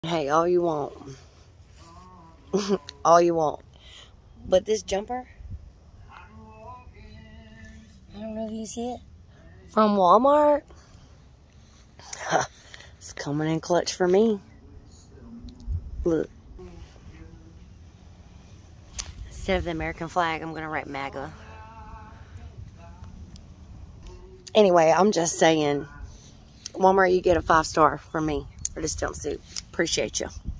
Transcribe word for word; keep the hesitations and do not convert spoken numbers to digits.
Hey, all you want. All you want. But this jumper, I don't know if you see it, from Walmart, it's coming in clutch for me. Look. Instead of the American flag, I'm going to write MAGA. Anyway, I'm just saying, Walmart, you get a five star from me for this jumpsuit. Appreciate you.